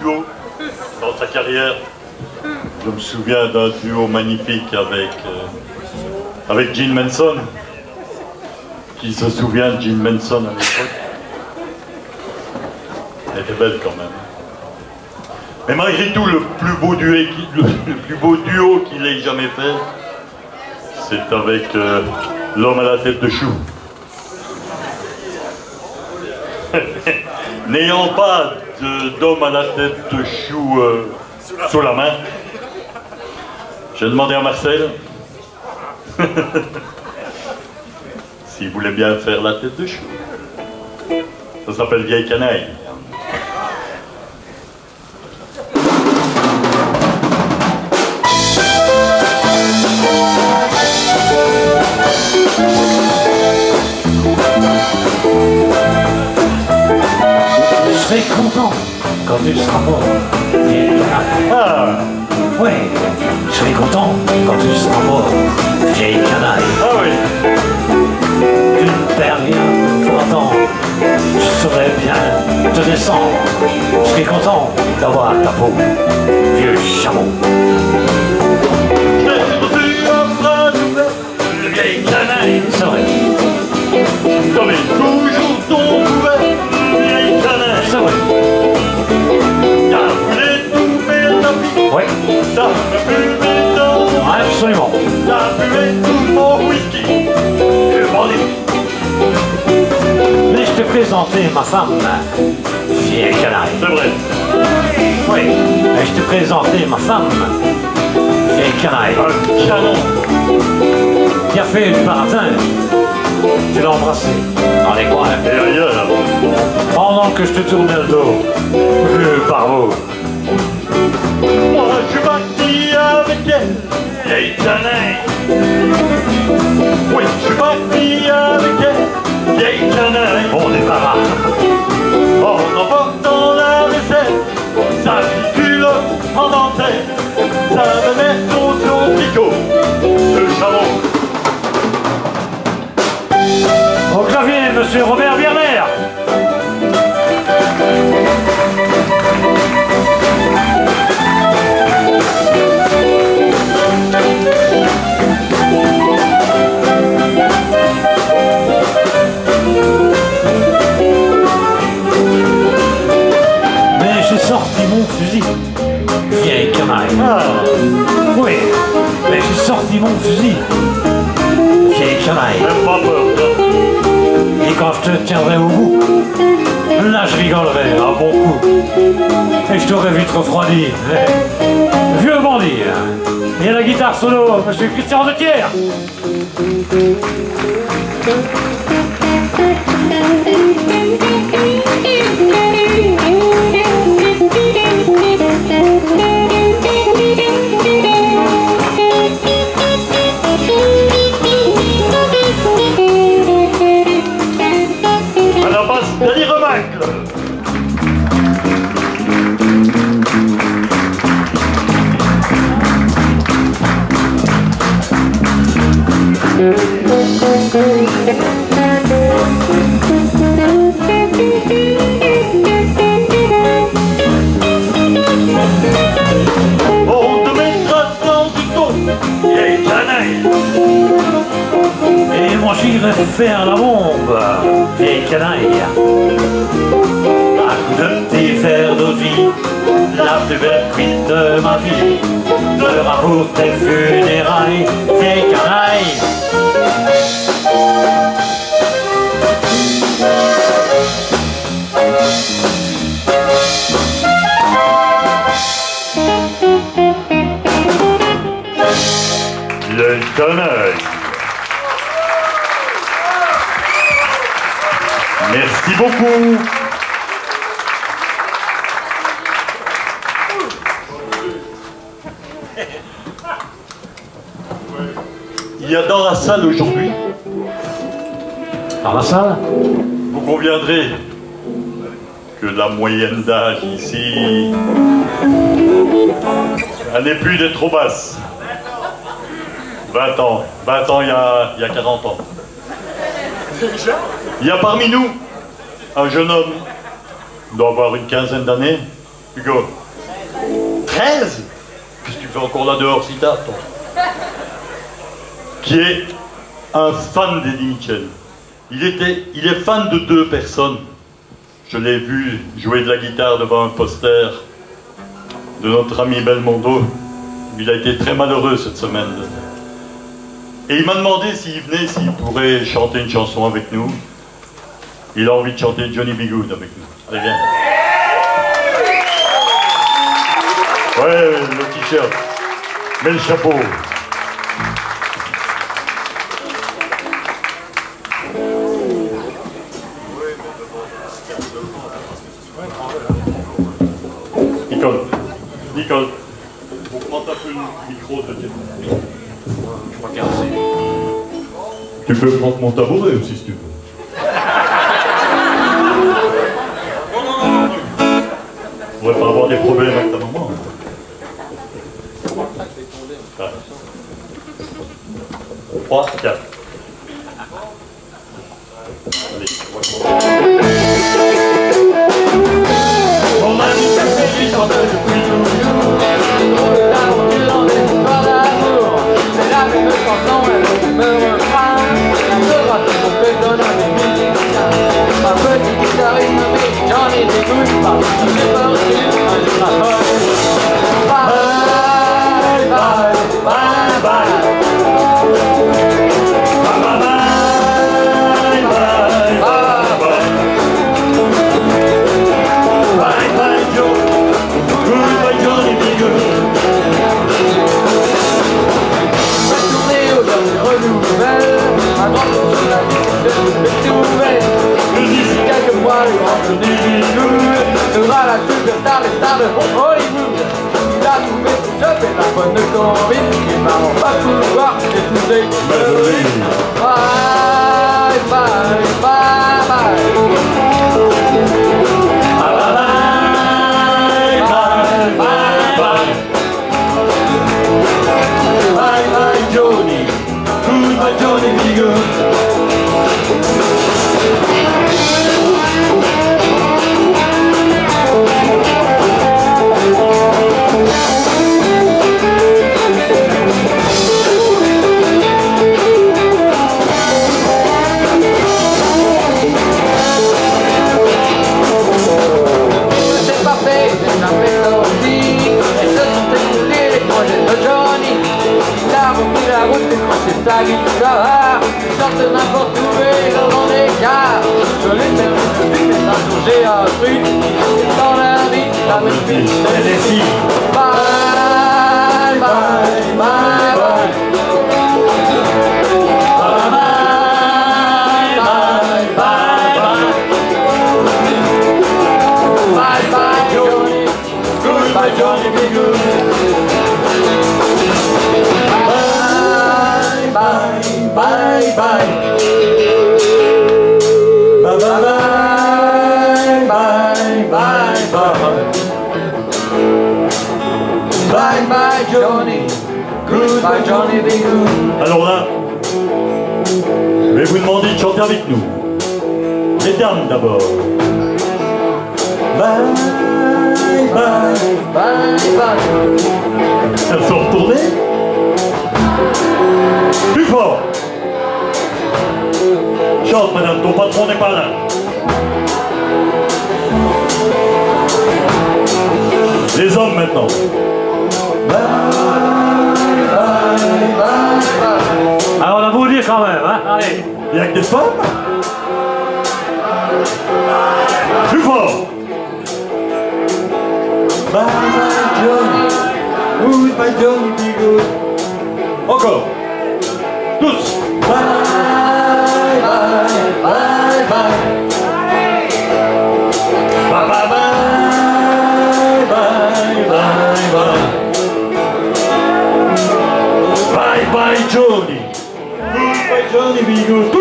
duos dans sa carrière. Je me souviens d'un duo magnifique avec Gene Manson. Qui se souvient de Gene Manson à l'époque? Elle était belle quand même. Mais malgré tout, le plus beau duo qu'il ait jamais fait, c'est avec l'homme à la tête de chou. N'ayant pas d'homme à la tête de chou sous la main, j'ai demandé à Marcel s'il voulait bien faire la tête de chou. Ça s'appelle Vieille Canaille. Je serai content quand tu seras mort, vieille canaille. Ah Oui, je serai content quand tu seras mort, vieille canaille. ah oui. Tu ne perds rien pour attendre, je saurais bien te descendre. Je serai content d'avoir ta peau, vieux chameau. Je t'ai reçu un bras ouvert de vieille canaille. C'est vrai, T'avais toujours ton couvert de vieille canaille. c'est vrai. T'as voulu tout faire ta vie. Oui, T'as fumé dans mon absolument. T'as buvé tout mon whisky. Je m'en ai. Mais je t'ai présenté ma femme, vieille canaille. C'est vrai. Oui, mais je t'ai présenté ma femme, vieille canaille. Un canon. Qui a fait le baratin. Tu l'as embrassé dans les coins. Et ailleurs. Pendant que je te tournais le dos, vieux parvot. Moi je suis parti avec elle, vieille canaille. Oui, je suis parti avec elle, vieille canaille. Bon débarras. En emportant la vaisselle, sa petite culotte en dentelle, ça me met contre son tricot, le chameau. Au clavier, monsieur Robert Biermer. Mais j'ai sorti mon fusil, vieille canaille. Ah, Oui, mais j'ai sorti mon fusil, vieille canaille. même pas peur, non. Et quand je te tiendrai au bout, là je rigolerai à bon coup. Et je t'aurais vite refroidi. Vieux bandit. Et la guitare solo, monsieur Christian de Thiers. À la basse, Danny Remacle. On te mettra dans du dos, vieille canaille. Et moi j'irai faire la bombe, vieille canaille. À coup de petits verres d'eau de vie, la plus belle cuite de ma vie sera pour tes funérailles, vieille canaille. Vieille canaille. Merci beaucoup. Il y a dans la salle aujourd'hui, Dans la salle? vous conviendrez que la moyenne d'âge ici, elle n'est plus d'être trop basse. 20 ans. 20 ans, il y a 40 ans. Il y a parmi nous un jeune homme, il doit avoir une quinzaine d'années, Hugo. 13? Qu'est-ce que tu fais encore là dehors si tard, toi? Qui est un fan d'Eddie Mitchell. Il est fan de 2 personnes. Je l'ai vu jouer de la guitare devant un poster de notre ami Belmondo. Il a été très malheureux cette semaine. Et il m'a demandé s'il venait, s'il pourrait chanter une chanson avec nous. Il a envie de chanter Johnny B. Goode avec nous. Allez, viens. Ouais, le t-shirt. Mets le chapeau. Nicole, augmente un peu le micro de tes... Je crois qu'il y a assez. Tu peux prendre mon tabouret aussi si tu veux. On ne pourrait pas avoir des problèmes avec ta maman. 3, 4. Allez, On m'a dit que c'est chante depuis toujours. L'amour du land des histoires d'amour. C'est la même chanson, elle me reprend. La sera toujours que donne un des musiciens. Ma petite guitariste nommée Johnny B. Goode. Parce que j'ai peur que un jour la folle. Bye, bye, bye, bye. Sera la superstar des stars de Hollywood. Il a trouvé son job et la bonne combine. Les parents va pouvoir épouser Madeline. Bye bye bye bye. Bye bye bye bye. Bye bye Johnny. Goodbye Johnny B. Goode. Sa guitare, chante n'importe où et dans l'écart. Je l'ai perdu depuis, mais un jour j'ai appris. Dans la vie, la même vie, c'est les filles. Bye, bye, bye, bye. Bye, bye, bye, bye. Bye, bye, Johnny. Goodbye, Johnny B. Goode. Bye, bye, bye. Bye, bye, bye, bye, bye. Bye, bye, Johnny. Goodbye, Johnny B. Goode. Alors là, je vais vous demander de chanter avec nous. Les dames d'abord. Bye, bye, bye, bye. Elles sont retournées. Plus fort. Chante, madame, ton patron n'est pas là. Les hommes maintenant. Alors on a beau dire quand même, hein. Allez. Il n'y a que des femmes. Plus fort. Bye bye Johnny. Goodbye Johnny B. Goode. Encore. Tous. Bye bye bye bye. Bye bye bye bye bye. Bye bye Johnny. Goodbye Johnny B. Goode.